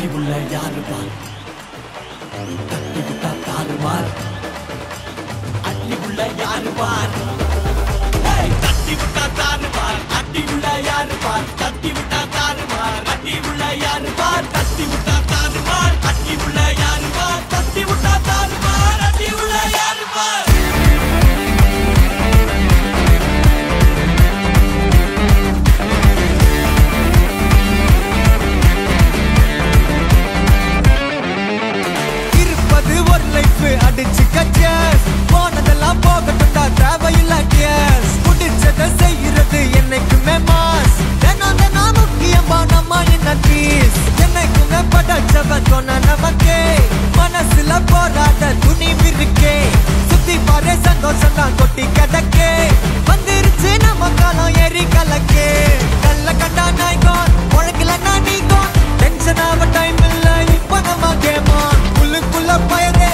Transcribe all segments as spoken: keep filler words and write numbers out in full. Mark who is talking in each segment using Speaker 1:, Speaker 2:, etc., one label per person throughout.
Speaker 1: தட்டி உள்ள யாரு பார் தட்டி விட்டா தாறு மார் அட்டி உள்ள யாரு பார் தட்டி விட்டா தாறு மார் அட்டி உள்ள யாரு பார் தட்டி விட்டா தாறு மார் அட்டி உள்ள யாரு பார் தட்டி விட்டா தாறு மார் அட்டி உள்ள யாரு பார் தட்டி விட்டா தாறு மார் அட்டி உள்ள யாரு பார் அடிச்சு கச்சஸ் போனதெல்லாம் போகட்டும்டா தேவையில்ல கேஸ் முடிச்சதை செய்யறது என்னைக்குமே மாஸ் தினம் தினம் முக்கியமா நம்ம என்ன பீஸ் என்னைக்குமே படைச்சவ சொன்ன நமக்கே மனசுல போராட துணிவு இருக்கே சுத்தி பாரு சந்தோஷம் தான் கொட்டி கிடக்கே வந்துருச்சு நம்ம காலம் ஏறி கலக்கே நல்ல கண்டா நாய்கோன் உழைக்கலன்னா நீங்கோன் டென்ஷன் ஆக டைம் இல்ல இப்ப நம்ம கேமான் உள்ளுக்குள்ள பயரே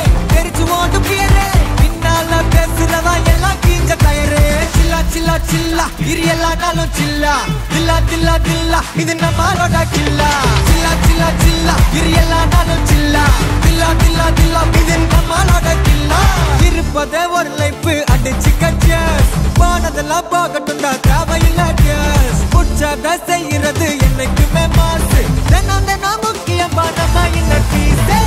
Speaker 1: சில்லா சில்லா இரியல்லா நாளும் சில்லா தில்லா தில்லா தில்லா இது நம்மளோட கில்லா சில்லா சில்லா சில்லா இரியல்லா நாளும் சில்லா தில்லா தில்லா தில்லா இது நம்மளோட கில்லா இருப்பதே ஒரு லைஃப் அடிச்சு கச்சஸ் போனதெல்லாம் போகட்டும்டா தேவையில்ல கேஸ் புடிச்சத செய்யறது என்னைக்குமே மாசு தினம் தினம் முக்கியமா நம்ம என்ன பீஸே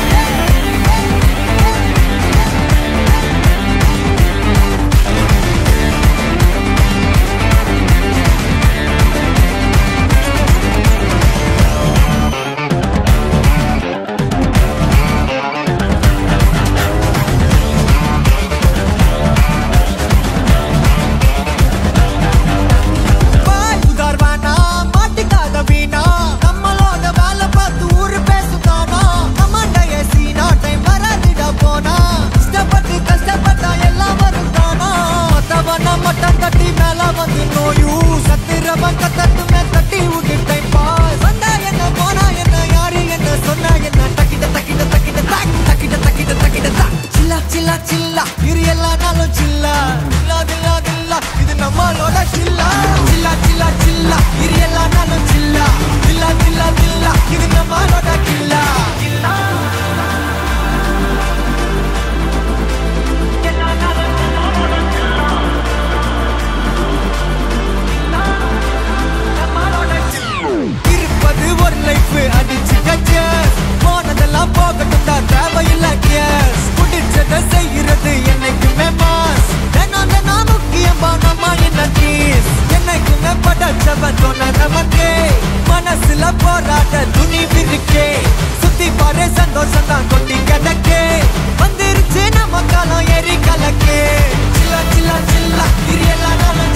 Speaker 1: மனசுல போராட்ட துணிவு இருக்கே சுத்தி பாரு சந்தோஷம் தான் கொட்டி கிடக்கே வந்துருச்சு நம்ம காலம் ஏறி கலக்கே சில்லா சில்லா சில்லா இரியல்லா